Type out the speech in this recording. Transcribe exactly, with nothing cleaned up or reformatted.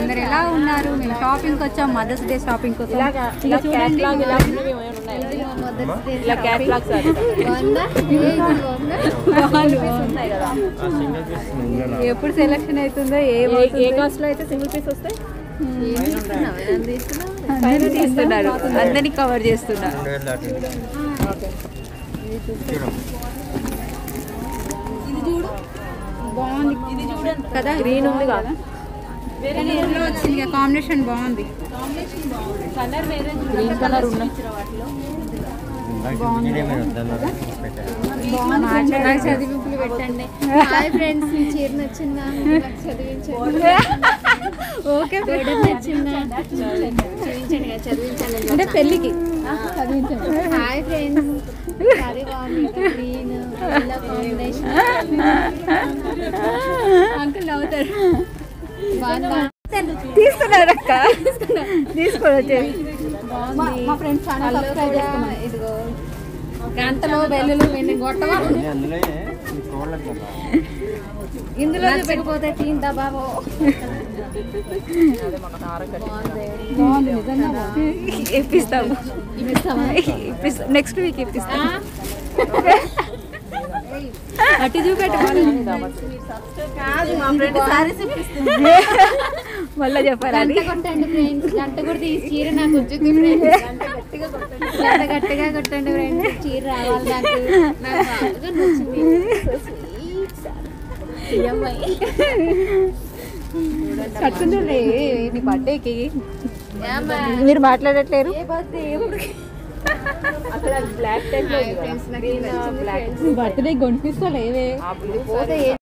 అందరు ఎలా ఉన్నారు? మేము షాపింగ్కి వచ్చాం, మదర్స్ డే షాపింగ్ కోసం. ఎప్పుడు సెలెక్షన్ అవుతుందో ఏ కాస్ట్ లో అయితే సింగిల్ పీస్ వస్తాయి అందరూ తీస్తున్నారు, అందరినీ కవర్ చేస్తున్నారు. బాగుంది కదా, గ్రీన్ ఉంది కదా, ఎల్లో వచ్చింది, కాంబినేషన్ బాగుంది. గ్రీన్ కలర్ ఉన్న చదివింపులు పెట్టండి. హాయ్ ఫ్రెండ్స్, మీ చీర నచ్చిందా? చదివించండి. ఓకే, నచ్చిందా? చదివించండి చదివించండి అంటే పెళ్ళికి చదివించండి. హాయ్ ఫ్రెండ్స్, సారీ బాగుంది, గ్రీన్ ఎల్లో కాంబినేషన్. అంకుల్ నవ్వుతారు. తీస్తున్నారు అక్క, తీసుకోవచ్చు. మా ఫ్రెండ్స్ ఇదిగో గంటలో వెల్లులు వెండి గొట్టవా ఇందులో పెట్టిపోతే తింటా బాబు. ఇప్పిస్తాము, నెక్స్ట్ వీక్ ఇప్పిస్తాం. అటు చూపెట్టాలి మళ్ళీ చెప్పాలి. గంట కొట్టండి ఫ్రెండ్స్, గంట కొడితే ఈ చీర నాకు వచ్చింది ఫ్రెండ్స్. గంట గట్టిగా కొట్టండి ఫ్రెండ్స్, చీర రావాలి నాకు. నాకు బాగా నచ్చింది. కట్టుకుంటే నీ బర్త్డేకి మీరు మాట్లాడట్లేరు. బర్త్డే కొనిపిస్తా లేవే.